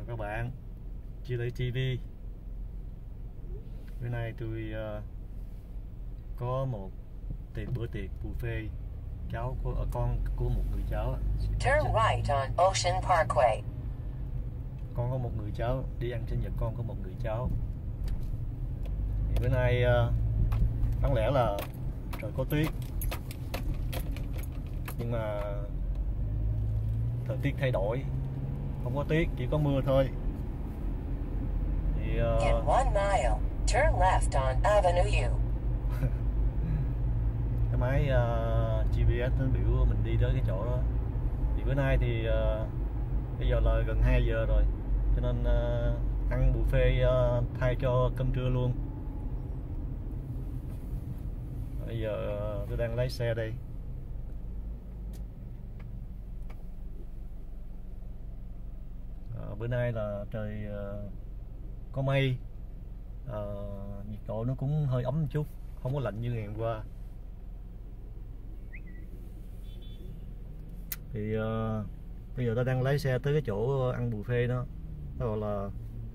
các bạn, Chia Lê TV. Bữa nay tôi có một bữa tiệc buffet con của một người cháu. Turn right on Ocean Parkway. Con có một người cháu đi ăn sinh nhật con có một người cháu. Thì bữa nay đáng lẽ là trời có tuyết, nhưng mà thời tiết thay đổi, không có tuyết, chỉ có mưa thôi. Thì In 1 mile, turn left on Avenue U. cái máy GPS nó biểu mình đi tới cái chỗ đó. Thì bữa nay thì bây giờ là gần 2 giờ rồi, cho nên ăn buffet thay cho cơm trưa luôn. Bây giờ tôi đang lái xe đây. Bữa nay là trời có mây, nhiệt độ nó cũng hơi ấm một chút, không có lạnh như ngày hôm qua. Thì bây giờ ta đang lái xe tới cái chỗ ăn buffet đó. Nó gọi là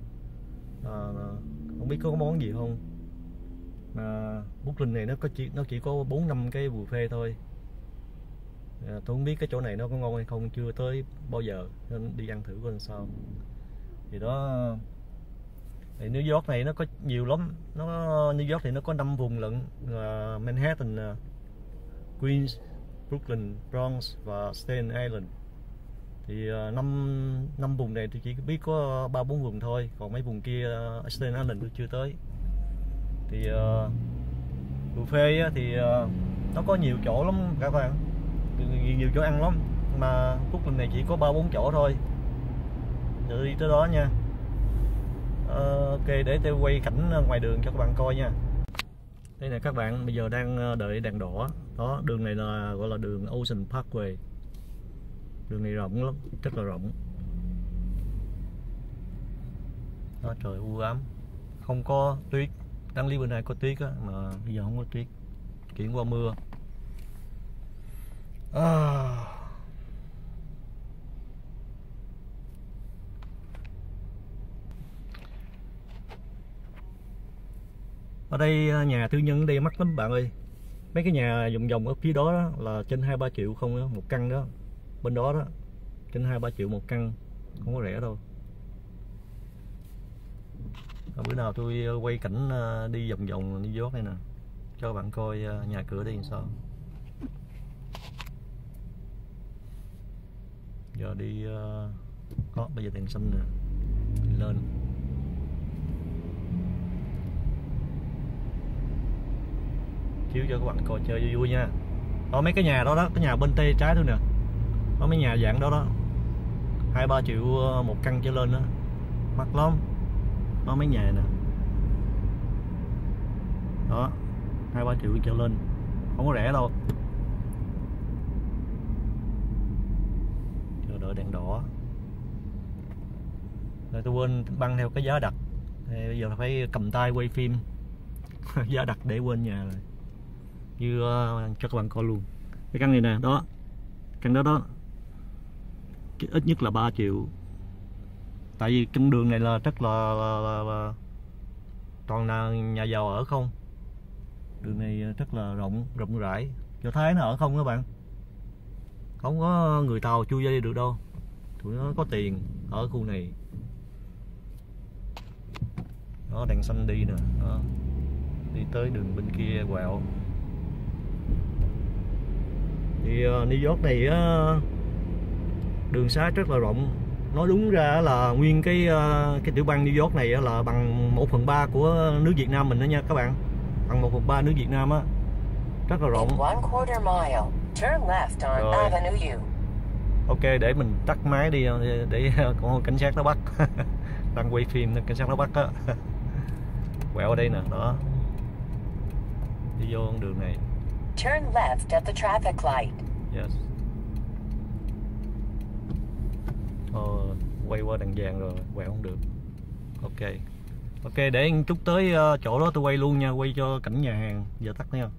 không biết có món gì không, mà Brooklyn này nó chỉ có 4-5 cái buffet thôi. Tôi không biết cái chỗ này nó có ngon hay không, chưa tới bao giờ, nên đi ăn thử coi sao. Thì đó, thì New York này nó có nhiều lắm. New York thì nó có 5 vùng lận: Manhattan, Queens, Brooklyn, Bronx và Staten Island. Thì năm vùng này tôi chỉ biết có 3-4 vùng thôi, còn mấy vùng kia Staten Island tôi chưa tới. Thì buffet thì nó có nhiều chỗ lắm các bạn, nhiều chỗ ăn lắm, mà Brooklyn này chỉ có 3-4 chỗ thôi. Giờ đi tới đó nha. Ok, để tôi quay cảnh ngoài đường cho các bạn coi nha. Đây nè các bạn, bây giờ đang đợi đèn đỏ. Đó, đường này là gọi là đường Ocean Parkway. Đường này rộng lắm, rất là rộng. Đó, trời u ám, không có tuyết. Đáng lý bữa nay có tuyết á, mà bây giờ không có tuyết, chuyển qua mưa. Ở đây nhà tư nhân ở đây mắc lắm bạn ơi. Mấy cái nhà vòng vòng ở phía đó, là trên 2-3 triệu không đó, một căn đó. Bên đó đó, trên 2-3 triệu một căn, không có rẻ đâu. Bữa nào tôi quay cảnh đi vòng vòng New York này nè, cho các bạn coi nhà cửa đây làm sao. Giờ đi bây giờ đèn xanh nè, đi lên. Chiếu cho các bạn coi chơi vui vui nha. Đó, mấy cái nhà đó đó, cái nhà bên tay trái thôi nè. Có mấy nhà dạng đó đó, 2-3 triệu một căn trở lên đó, mắc lắm. Có mấy nhà nè, đó 2-3 triệu trở lên, không có rẻ đâu. Chờ đợi đèn đỏ. Rồi tôi quên băng theo cái giá đặt, thì bây giờ phải cầm tay quay phim. Giá đặt để quên nhà rồi. Như cho các bạn coi luôn cái căn này nè, đó căn đó đó, ít nhất là 3 triệu. Tại vì căn đường này là rất là toàn là nhà giàu ở không. Đường này rất là rộng rãi, Do Thái nó ở không các bạn, không có người Tàu chui ra đi được đâu. Tụi nó có tiền ở khu này. Đó, đèn xanh đi nè, đó. Đi tới đường bên kia quẹo. Thì New York này đường xá rất là rộng. Nói đúng ra là nguyên cái tiểu bang New York này là bằng 1/3 của nước Việt Nam mình đó nha các bạn. Bằng 1/3 nước Việt Nam á. Rất là rộng. Rồi. Ok, để mình tắt máy đi để còn cảnh sát nó bắt. Đang quay phim nên cảnh sát nó bắt á. Quẹo ở đây nè, đó. Đi vô con đường này. Turn left at the traffic light. Yes. Quay qua đèn vàng rồi, quẹo không được. Ok, để chút tới chỗ đó tôi quay luôn nha, quay cho cảnh nhà hàng. Giờ tắt nha.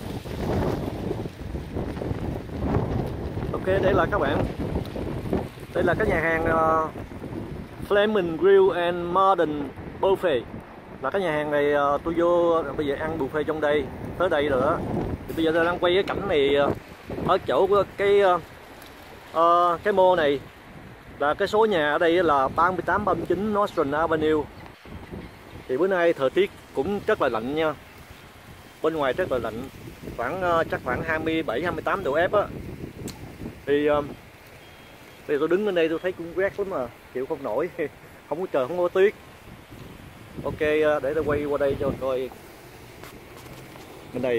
Ok, đây là các bạn. Đây là cái nhà hàng Flaming Grill and Modern Buffet. Là cái nhà hàng này tôi vô bây giờ ăn buffet trong đây, tới đây rồi đó. Thì bây giờ tôi đang quay cái cảnh này ở chỗ của cái mall này. Là cái số nhà ở đây là 38-39 Northern Avenue. Thì bữa nay thời tiết cũng rất là lạnh nha. Bên ngoài rất là lạnh, chắc khoảng 27-28 độ F á. Thì tôi đứng bên đây tôi thấy cũng rét lắm mà, chịu không nổi. Không có trời, không có tuyết. Ok, để tôi quay qua đây cho coi. Bên đây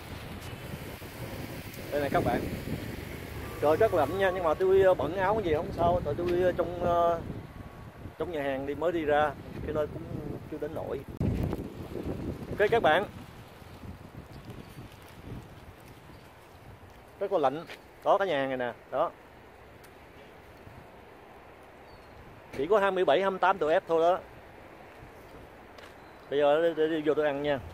này các bạn, trời rất lạnh nha, nhưng mà tôi bận áo cái gì không sao, tại tôi trong nhà hàng mới đi ra, cho nên cũng chưa đến nổi. Ok các bạn, rất là lạnh. Đó cái nhà hàng này nè, đó chỉ có 27-28 độ F thôi đó. Bây giờ để đi vô tôi ăn nha.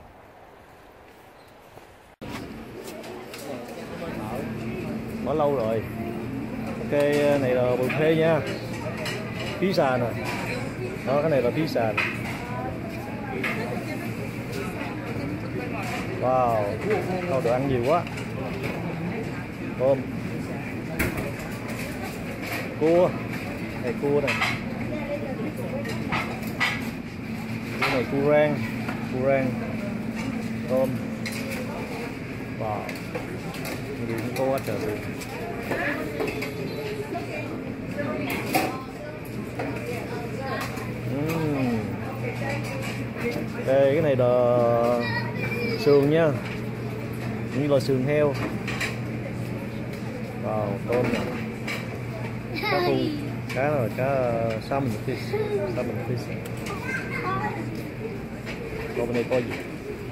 Mở lâu rồi. Ok, này là buffet nha. Pizza nè. Đó, cái này là pizza nè. Wow, đồ ăn nhiều quá. Tôm, cua, này cua này. Cái này cua rang, tôm. Wow, nhiều cô quá trời luôn. Đây, cái này là sườn nha, như là sườn heo. Wow, tôm này. Cá thu, cá là cá salmon fish. Còn bên đây có gì?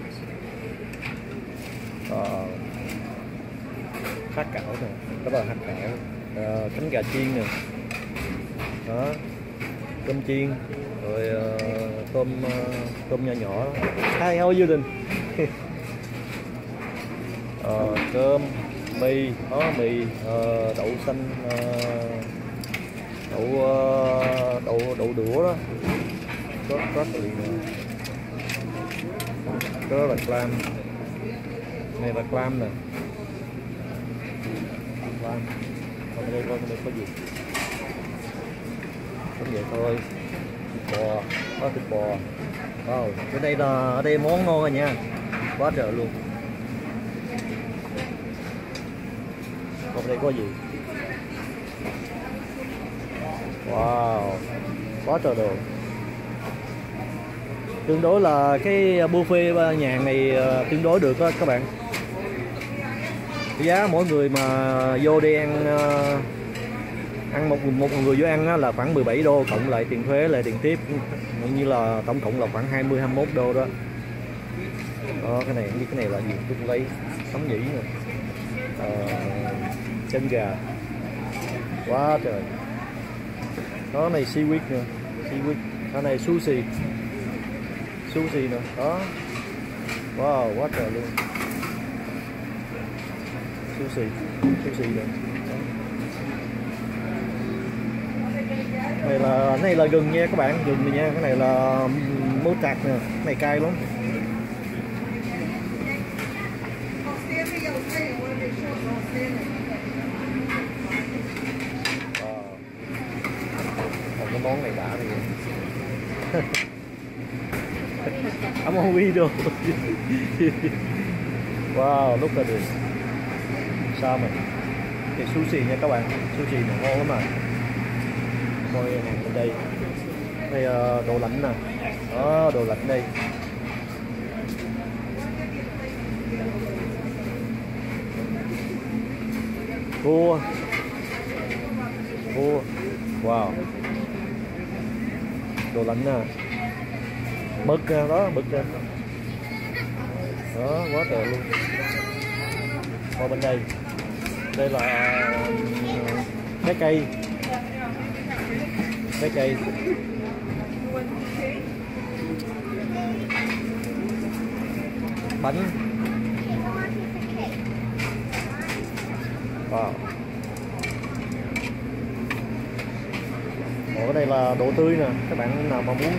Hắc cảo nè, đó là hắc cảo. Cánh gà chiên nè, đó, cơm chiên, rồi tôm nhỏ nhỏ. Hi, how are you doing? Cơm, mì, đó mì, đậu xanh, đậu đũa đó, rất là liền. Đó là clam, này là clam nè, clam. Còn đây coi có gì? Cũng vậy thôi. Thịt bò, có thịt bò. Wow, ở đây món ngon rồi nha, quá trời luôn. Còn đây có gì? Wow, quá trời đồ. Tương đối là cái buffet nhà hàng này tương đối được đó các bạn. Giá mỗi người mà vô đi ăn một người vô ăn là khoảng 17 đô, cộng lại tiền thuế lại tiền tiếp, như là tổng cộng là khoảng 20-21 đô đó. Đó, cái này là gì? Tôi lấy sống nhĩ nè, chân gà, quá trời. Đó này seaweed nè, cái này sushi nè, đó. Wow, quá trời luôn. Sushi nè. Này là gừng nha các bạn, gừng này nha. Cái này là mốt tạc nè, cái này cay lắm. Cái món này đã rồi. I'm on video. Wow, look at this. Sao mà cái sushi nha các bạn, sushi này ngon lắm mà. Coi hàng bên đây. Đây đồ lạnh nè. Đó, đồ lạnh đây. Cua. Wow. Đồ lạnh nè. Mực đó, mực nè. Đó, quá trời luôn. Qua bên đây. Đây là trái cây. Bánh. Wow. độ tươi nè. Các bạn nào mà muốn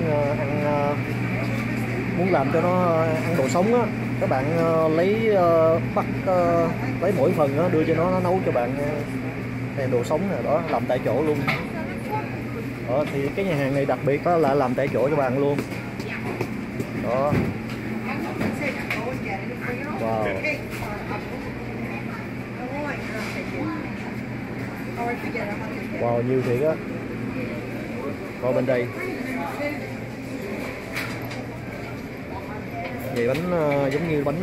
muốn làm cho nó ăn đồ sống á, các bạn lấy lấy mỗi phần đó, đưa cho nó nấu cho bạn đồ sống nè, đó làm tại chỗ luôn. Đó, thì cái nhà hàng này đặc biệt đó là làm tại chỗ cho bạn luôn. Đó. Wow. Wow, nhiều thiệt á. Qua bên đây. Vậy bánh giống như bánh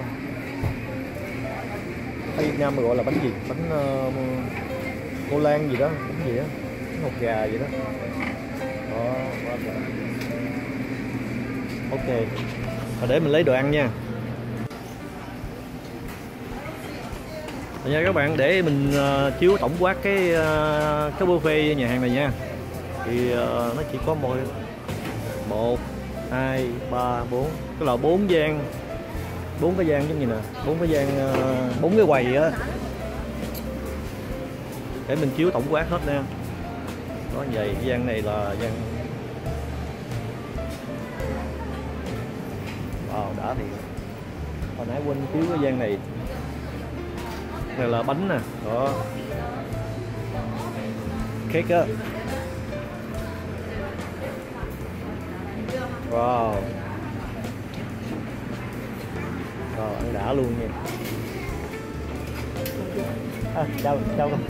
ở Việt Nam mà gọi là bánh gì? Bánh ô lan gì đó, bánh gì đó, bánh hột gà gì đó. Đó. Ok. Rồi để mình lấy đồ ăn nha. Rồi nha các bạn, để mình chiếu tổng quát cái buffet nhà hàng này nha. Thì nó chỉ có 1, 2, 3, 4, tức là 4 gian, 4 cái gian giống như nè, 4 cái gian, 4 cái quầy á. Để mình chiếu tổng quát hết nha. Đó vậy, gian này là gian đã thì hồi nãy quên chiếu cái gian này. Này là bánh nè, đó. Cake á. Wow. Rồi ăn đã luôn nha. Chào con.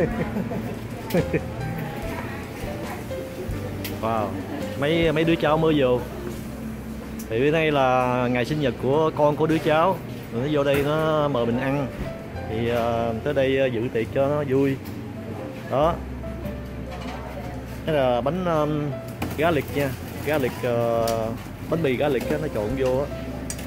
Wow. Mấy đứa cháu mới vô. Thì bữa nay là ngày sinh nhật của con của đứa cháu. Nó vô đây nó mời mình ăn. Thì tới đây dự tiệc cho nó vui. Đó. Cái là bánh garlic nha. Garlic, bánh mì garlic nó trộn vô á.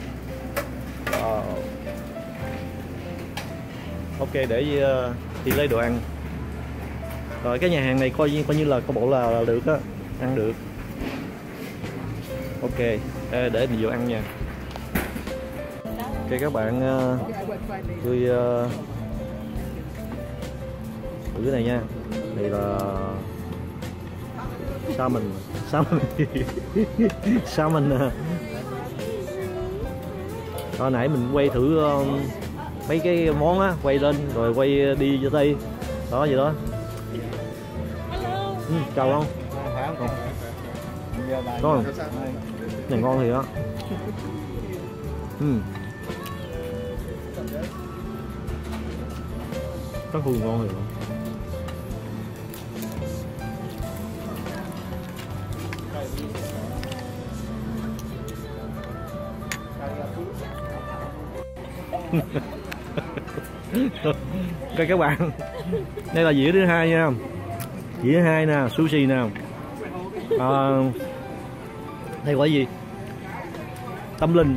Ok, để đi lấy đồ ăn. Rồi cái nhà hàng này coi như là có bộ là được á, ăn được. Ok, để mình vô ăn nha. Ok các bạn, tôi thử cái này nha. Đây là salmon nè. Hồi nãy mình quay thử mấy cái món á, quay lên rồi quay đi vô đây. Đó vậy đó. Chào không? Ngon. Này ngon thì đó. Có hương ngon thì đó. Các bạn, đây là dĩa thứ hai nha. Dĩa thứ hai nè, sushi nè. Đây gọi gì? Tâm linh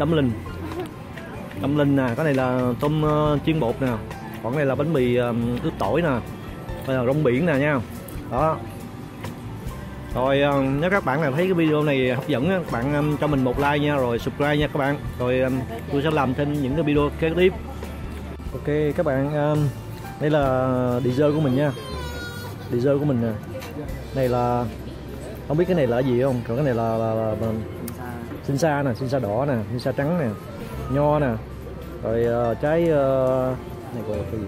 nè. Cái này là tôm chiên bột nè. Còn này là bánh mì ướp tỏi nè. Đây là rong biển nè nha. Đó. Rồi nếu các bạn nào thấy cái video này hấp dẫn á, các bạn cho mình một like nha, rồi subscribe nha các bạn. Rồi tôi sẽ làm thêm những cái video kế tiếp. Ok các bạn, đây là dessert của mình nha. Dessert của mình nè. Này là không biết cái này là gì không? Còn cái này là xin sa nè, xin sa đỏ nè, xin sa trắng nè, nho nè. Rồi trái này gọi là cái gì?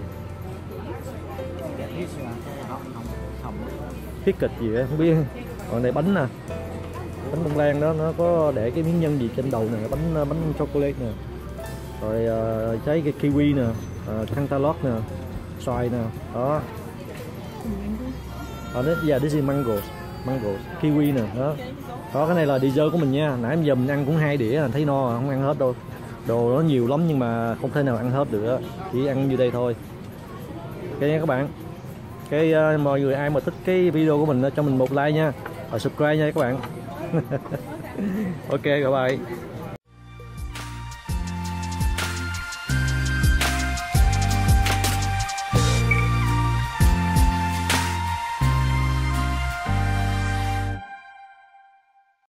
Thiết kịch gì á không biết. Còn này bánh nè, bánh bông lan đó, nó có để cái miếng nhân gì trên đầu nè, bánh chocolate nè. Rồi trái cái kiwi nè, cantaloupe nè, xoài nè, đó. This is mango, kiwi nè, đó. Đó, cái này là dessert của mình nha. Nãy giờ mình ăn cũng 2 đĩa, thấy no không ăn hết đâu. Đồ nó nhiều lắm nhưng mà không thể nào ăn hết được, chỉ ăn như đây thôi. Ok nha các bạn. Cái mọi người ai mà thích cái video của mình cho mình một like nha, và subscribe nha các bạn. Ok, bye bye.